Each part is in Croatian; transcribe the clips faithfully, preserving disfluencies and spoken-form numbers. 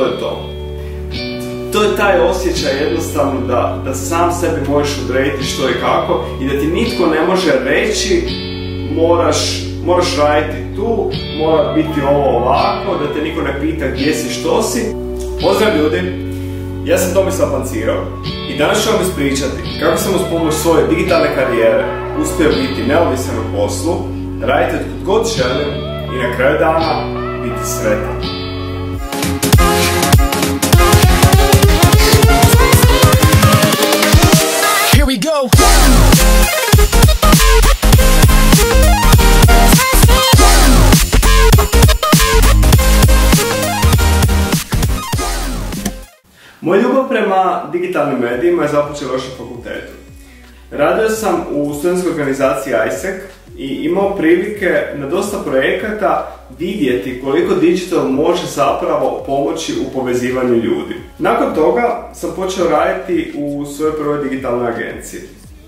to je to. To je taj osjećaj jednostavno da, da sam sebi možeš odrediti što i kako i da ti nitko ne može reći moraš, moraš raditi tu, mora biti ovo ovako, da te niko ne pita gdje si, što si. Pozdrav ljudi, ja sam Tomislav Pancirov i danas ću vam ispričati kako sam uz pomoć svoje digitalne karijere uspio biti neovisan u poslu, raditi od god želim i na kraju dana biti sretan. Here we go! Moja ljubav prema digitalnim medijima je započela još na fakultetu. Radio sam u studentskoj organizaciji I S E C i imao prilike na dosta projekata vidjeti koliko digital može zapravo pomoći u povezivanju ljudi. Nakon toga sam počeo raditi u svojoj prvoj digitalnoj agenciji.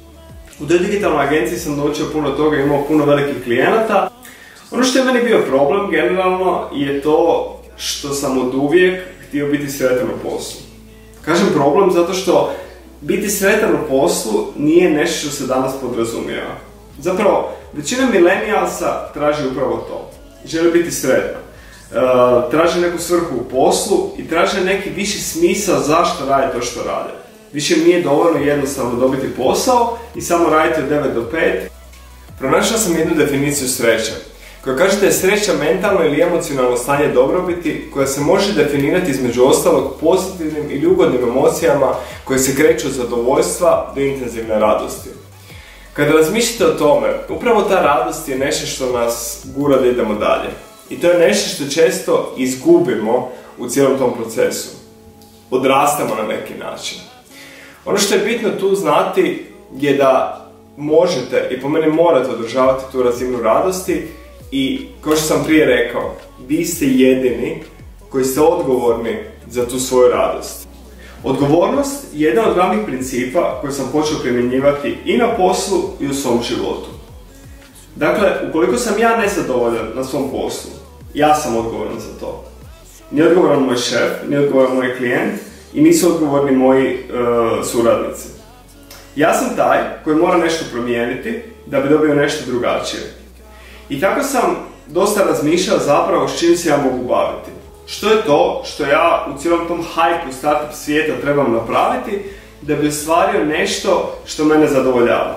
U toj digitalnoj agenciji sam naučio puno toga, imao puno velikih klijenata. Ono što je meni bio problem generalno je to što sam od uvijek htio biti sretan u poslu. Kažem problem zato što biti sretan u poslu nije nešto što se danas podrazumijeva. Zapravo, većina milenijalsa traži upravo to. Žele biti sretna. E, traže neku svrhu u poslu i traže neki viši smisao zašto rade to što rade. Više nije dovoljno jednostavno dobiti posao i samo raditi od devet do pet. Pronašao sam jednu definiciju sreće, koja kaže da je sreća mentalno ili emocionalno stanje dobrobiti koja se može definirati između ostalog pozitivnim ili ugodnim emocijama koje se kreću od zadovoljstva do intenzivne radosti. Kada razmišljate o tome, upravo ta radost je nešto što nas gura da idemo dalje. I to je nešto što često izgubimo u cijelom tom procesu. Odrastamo na neki način. Ono što je bitno tu znati je da možete i po meni morate održavati tu razinu radosti i, kao što sam prije rekao, vi ste jedini koji ste odgovorni za tu svoju radost. Odgovornost je jedan od glavnih principa koji sam počeo primjenjivati i na poslu i u svom životu. Dakle, ukoliko sam ja nezadovoljan na svom poslu, ja sam odgovoran za to. Nije odgovoran moj šef, nije odgovoran moj klijent i nisu odgovorni moji uh, suradnici. Ja sam taj koji mora nešto promijeniti da bi dobio nešto drugačije. I tako sam dosta razmišljao zapravo s čim se ja mogu baviti. Što je to što ja u cijelom tom hajpu startup svijeta trebam napraviti da bi ostvario nešto što mene zadovoljava.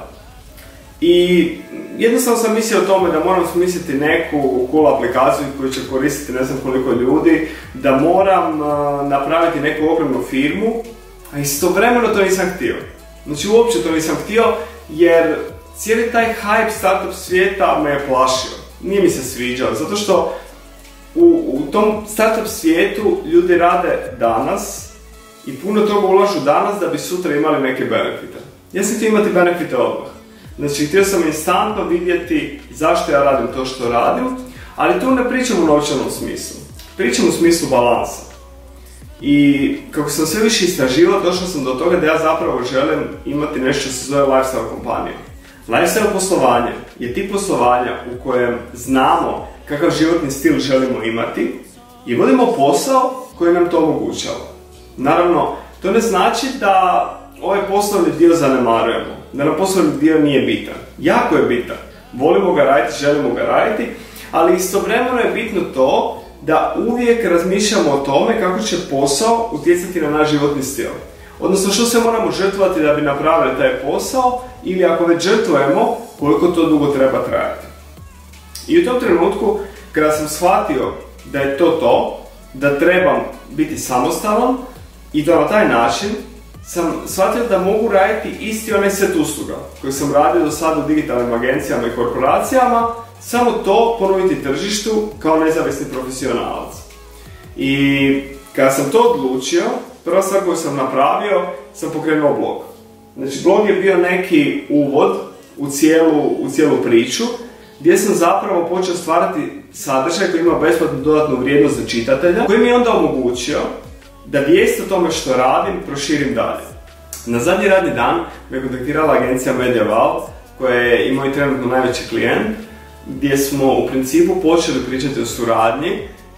I jednostavno sam mislio o tome da moram smisliti neku cool aplikaciju koju će koristiti ne znam koliko ljudi, da moram uh, napraviti neku ogromnu firmu, a istovremeno to nisam htio. Znači uopće to nisam htio jer cijeli taj hype startup svijeta me je plašio. Nije mi se sviđao, zato što u, u tom startup svijetu ljudi rade danas i puno toga ulažu danas da bi sutra imali neke benefite. Ja sam htio imati benefite odmah. Znači htio sam instantno vidjeti zašto ja radim to što radim, ali tu ne pričam u novčanom smislu. Pričam u smislu balansa. I kako sam sve više istraživao, došao sam do toga da ja zapravo želim imati nešto što se zove lifestyle kompanija. Lifestyle poslovanje je tip poslovanja u kojem znamo kakav životni stil želimo imati i vodimo posao koji nam to omogućava. Naravno, to ne znači da ovaj poslovni dio zanemarujemo, da nam poslovni dio nije bitan. Jako je bitan. Volimo ga raditi, želimo ga raditi, ali istovremeno je bitno to da uvijek razmišljamo o tome kako će posao utjecati na naš životni stil. Odnosno što se moramo žrtvovati da bi napravili taj posao ili ako već žrtvujemo koliko to dugo treba trajati. I u tom trenutku kada sam shvatio da je to to, da trebam biti samostalan i to na taj način, sam shvatio da mogu raditi isti onaj set usluga koji sam radio do sada u digitalnim agencijama i korporacijama, samo to ponuditi tržištu kao nezavisni profesionalac. I kada sam to odlučio, prva stvar koju sam napravio, sam pokrenuo blog. Znači blog je bio neki uvod u cijelu, u cijelu priču, gdje sam zapravo počeo stvarati sadržaj koji ima besplatnu dodatnu vrijednost za čitatelja, koji mi je onda omogućio da vijest o tome što radim proširim dalje. Na zadnji radni dan me kontaktirala agencija Mediaval, koja je imao i trenutno najveći klijent, gdje smo u principu počeli pričati o suradnji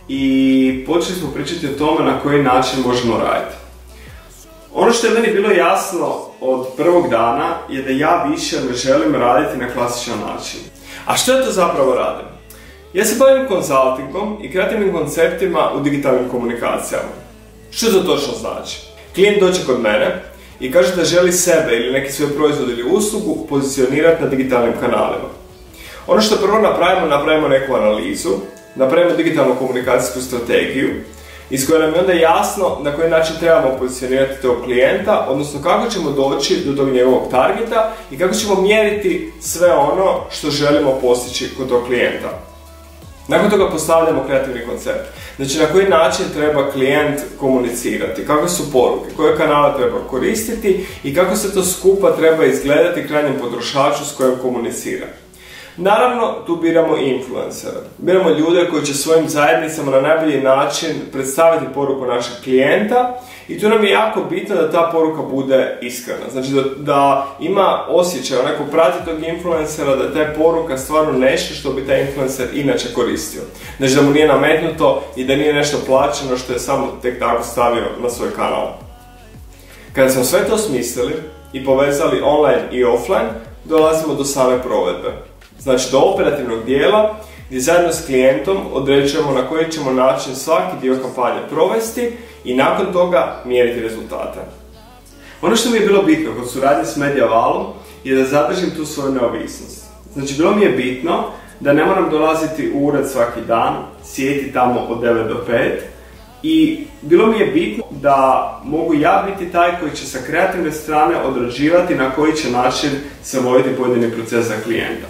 i počeli smo pričati o tome na koji način možemo raditi. Ono što je meni bilo jasno od prvog dana je da ja više ne želim raditi na klasičan način. A što ja to zapravo radim? Ja se bavim konzultingom i kreativnim konceptima u digitalnim komunikacijama. Što to točno znači? Klijent dođe kod mene i kaže da želi sebe ili neki svoj proizvod ili uslugu pozicionirati na digitalnim kanalima. Ono što prvo napravimo, napravimo neku analizu, napravimo digitalnu komunikacijsku strategiju iz koje nam je onda jasno na koji način trebamo pozicionirati tog klijenta, odnosno kako ćemo doći do tog njegovog targeta i kako ćemo mjeriti sve ono što želimo postići kod tog klijenta. Nakon toga postavljamo kreativni koncept. Znači na koji način treba klijent komunicirati, kakve su poruke, koje kanale treba koristiti i kako se to skupa treba izgledati krajnjem potrošaču s kojim komunicira. Naravno, tu biramo influencera. Biramo ljude koji će svojim zajednicama na najbolji način predstaviti poruku našeg klijenta i tu nam je jako bitno da ta poruka bude iskrena. Znači da, da ima osjećaj, onako prati tog influencera, da je ta poruka stvarno nešto što bi taj influencer inače koristio. Znači da mu nije nametnuto i da nije nešto plaćeno što je samo tek tako stavio na svoj kanal. Kada smo sve to smislili i povezali online i offline, dolazimo do same provedbe. Znači do operativnog dijela gdje zajedno s klijentom određujemo na koji ćemo način svaki dio kampanje provesti i nakon toga mjeriti rezultate. Ono što mi je bilo bitno kod suradnje s Mediavalom je da zadržim tu svoju neovisnost. Znači bilo mi je bitno da ne moram dolaziti u ured svaki dan, sjediti tamo od devet do pet i bilo mi je bitno da mogu ja biti taj koji će sa kreativne strane odrađivati na koji će način se voditi pojedini proces za klijenta.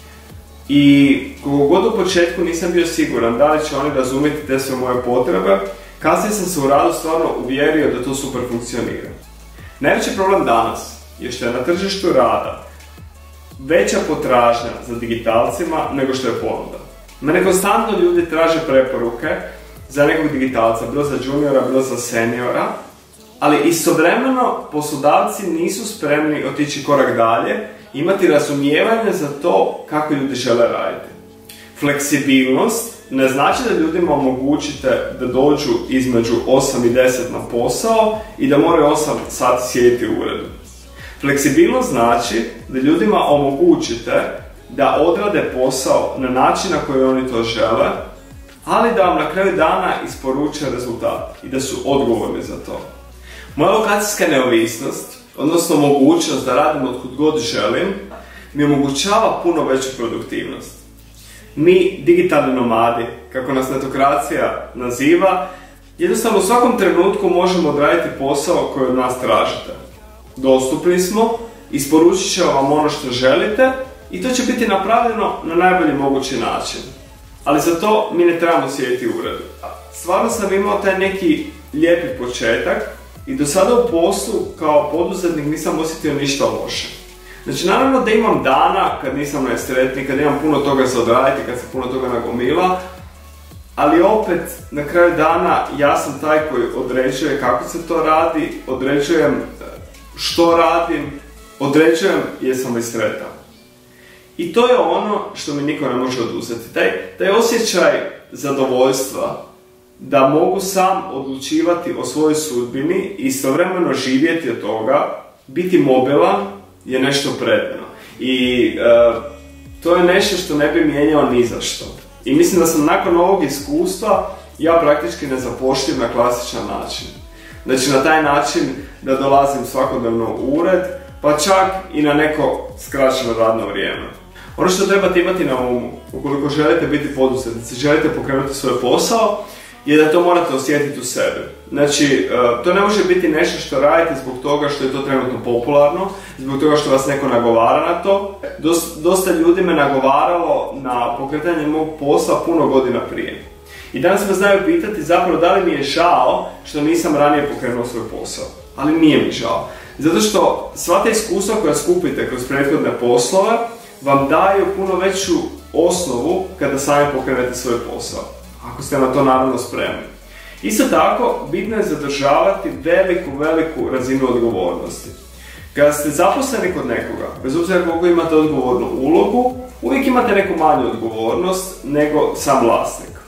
I koliko god u početku nisam bio siguran da li će oni razumjeti te sve moje potrebe, kasnije sam se u radu stvarno uvjerio da to super funkcionira. Najveći problem danas je što je na tržištu rada veća potražnja za digitalcima nego što je ponuda. Mene konstantno ljudi traže preporuke za nekog digitalca, bilo za juniora, bilo za seniora, ali istovremeno poslodavci nisu spremni otići korak dalje, imati razumijevanje za to kako ljudi žele raditi. Fleksibilnost ne znači da ljudima omogućite da dođu između osam i deset na posao i da moraju osam sati sjediti u uredu. Fleksibilnost znači da ljudima omogućite da odrade posao na način na koji oni to žele, ali da vam na kraju dana isporuče rezultat i da su odgovorni za to. Moja lokacijska neovisnost, odnosno mogućnost da radim otkud god želim, mi omogućava puno veću produktivnost. Mi, digitalni nomadi, kako nas netokracija naziva, jednostavno u svakom trenutku možemo odraditi posao koji od nas tražite. Dostupni smo, isporučit će vam ono što želite i to će biti napravljeno na najbolji mogući način. Ali za to mi ne trebamo sjediti u uredu. Stvarno sam imao taj neki lijepi početak i do sada u poslu kao poduzetnik nisam osjetio ništa loše. Znači naravno da imam dana kad nisam najsretniji, kad imam puno toga za odraditi, kad se puno toga nagomila, ali opet na kraju dana ja sam taj koji određuje kako se to radi, određujem što radim, određujem jesam li sretan. I to je ono što mi niko ne može oduzeti. Taj, taj osjećaj zadovoljstva da mogu sam odlučivati o svojoj sudbini i istovremeno živjeti od toga, biti mobilan je nešto predivno. I e, to je nešto što ne bi mijenjao ni za što. I mislim da sam nakon ovog iskustva ja praktički nezapošljiv na klasičan način. Znači na taj način da dolazim svakodnevno u ured, pa čak i na neko skraćeno radno vrijeme. Ono što trebate imati na umu, ukoliko želite biti poduzetnici, želite pokrenuti svoj posao, je da to morate osjetiti u sebi. Znači, to ne može biti nešto što radite zbog toga što je to trenutno popularno, zbog toga što vas neko nagovara na to. Dosta ljudi me nagovaralo na pokretanje mog posla puno godina prije. I danas me znaju pitati zapravo da li mi je žao što nisam ranije pokrenuo svoj posao. Ali nije mi žao. Zato što sva ta iskustva koja skupite kroz prethodne poslove vam daju puno veću osnovu kada sami pokrenete svoj posao. Ako ste na to naravno spremni. Isto tako, bitno je zadržavati veliku, veliku razinu odgovornosti. Kada ste zaposleni kod nekoga, bez obzira koliko imate odgovornu ulogu, uvijek imate neku manju odgovornost nego sam vlasnik.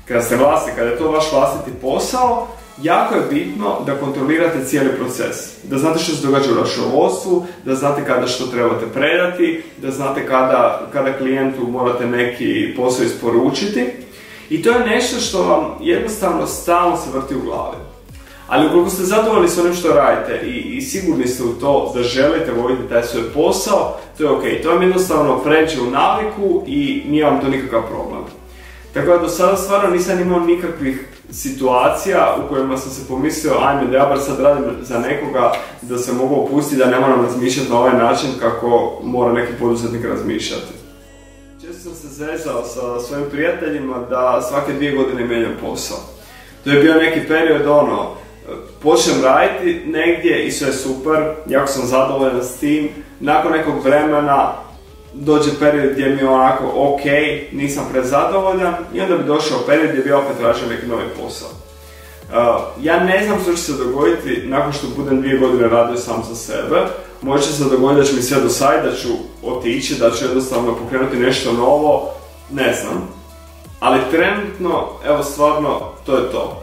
kada ste vlasnik, kada je to vaš vlastiti posao, jako je bitno da kontrolirate cijeli proces. Da znate što se događa u računovodstvu, da znate kada što trebate predati, da znate kada, kada klijentu morate neki posao isporučiti. I to je nešto što vam jednostavno stalno se vrti u glavi. Ali ukoliko ste zadovoljni s onim što radite i, i sigurni ste u to da želite voditi taj svoj posao, to je ok. To vam jednostavno pređe u naviku i nije vam to nikakav problem. Tako da do sada stvarno nisam imao nikakvih situacija u kojima sam se pomislio ajme da ja bar sad radim za nekoga, da se mogu opustiti, da ne moram razmišljati na ovaj način kako mora neki poduzetnik razmišljati. Često sam se zezao sa svojim prijateljima da svake dvije godine mijenjam posao. To je bio neki period ono, počnem raditi negdje i sve je super, jako sam zadovoljan s tim, nakon nekog vremena dođe period gdje mi je onako ok, nisam prezadovoljan i onda bi došao period gdje bi opet tražio neki novi posao. Uh, ja ne znam što će se dogoditi nakon što budem dvije godine radio sam za sebe. Može se dogoditi da će mi sve dosaditi, da ću otići, da ću jednostavno pokrenuti nešto novo, ne znam. Ali trenutno, evo stvarno, to je to.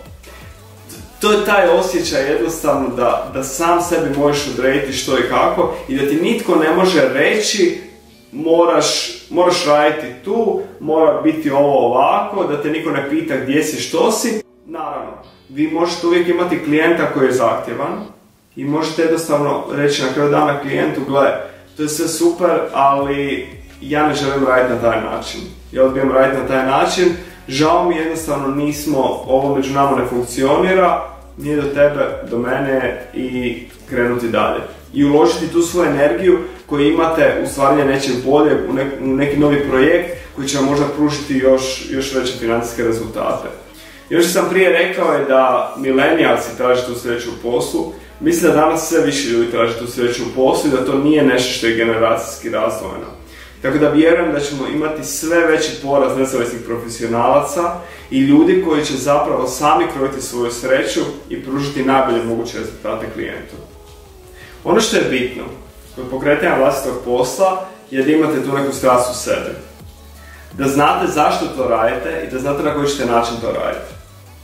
To je taj osjećaj jednostavno da, da sam sebi možeš odrediti što i kako i da ti nitko ne može reći moraš, moraš raditi tu, mora biti ovo ovako, da te niko ne pita gdje si, što si. Naravno, vi možete uvijek imati klijenta koji je zahtjevan i možete jednostavno reći na kraju dana klijentu, gle, to je sve super, ali ja ne želim raditi na taj način. Ja odbijam raditi na taj način, žao mi jednostavno nismo, ovo među nama ne funkcionira, nije do tebe, do mene i krenuti dalje. I uložiti tu svoju energiju koju imate u stvaranje nečeg bolje, u, nek, u neki novi projekt koji će vam možda pružiti još, još veće financijske rezultate. Još sam prije rekao je da milenijalci traže tu sreću u poslu. Mislim da danas sve više ljudi traže tu sreću u poslu i da to nije nešto što je generacijski razdvojeno. Tako da vjerujem da ćemo imati sve veći porast nezavisnih profesionalaca i ljudi koji će zapravo sami krojiti svoju sreću i pružiti najbolje moguće rezultate klijentu. Ono što je bitno kod pokretanja vlastitog posla je da imate tu neku strast u sebi. Da znate zašto to radite i da znate na koji ćete način to raditi.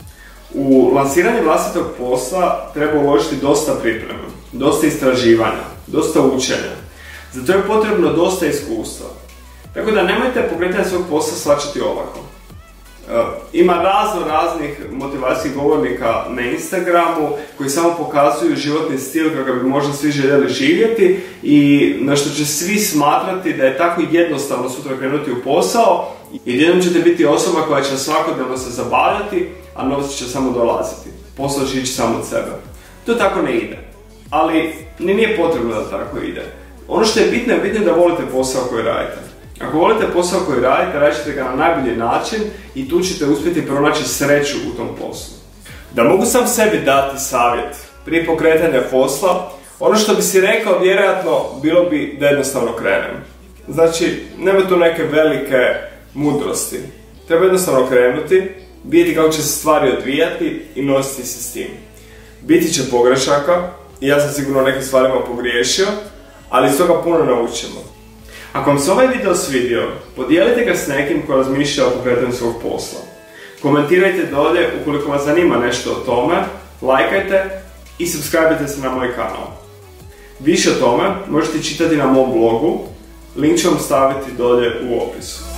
U lansiranje vlastitog posla treba uložiti dosta priprema, dosta istraživanja, dosta učenja. Zato je potrebno dosta iskustva. Tako da nemojte pokretanje svog posla shvaćati olako. Ima razno raznih motivacijskih govornika na Instagramu koji samo pokazuju životni stil kakav bi možda svi željeli živjeti i na što će svi smatrati da je tako jednostavno sutra krenuti u posao i jednom ćete biti osoba koja će svakodnevno se zabavljati, a novci će samo dolaziti. Posao će ići samo od sebe. To tako ne ide. Ali ni nije potrebno da tako ide. Ono što je bitno je bitno da volite posao koji radite. Ako volite posao koji radite, radite ga na najbolji način i tu ćete uspjeti pronaći sreću u tom poslu. Da mogu sam sebi dati savjet prije pokretanja posla, ono što bi si rekao vjerojatno bilo bi da jednostavno krenem. Znači, nema tu neke velike mudrosti. Treba jednostavno krenuti, vidjeti kako će se stvari odvijati i nositi se s tim. Biti će pogrešaka i ja sam sigurno nekim stvarima pogriješio, ali iz toga puno naučimo. Ako vam se ovaj video svidio, podijelite ga s nekim ko razmišlja o pokretanju svog posla. Komentirajte dolje ukoliko vas zanima nešto o tome, lajkajte i subscribe-ajte se na moj kanal. Više o tome možete čitati na mom blogu, link ću vam staviti dolje u opisu.